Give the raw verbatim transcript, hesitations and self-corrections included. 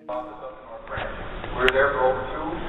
Office of the North Branch. We were there for over two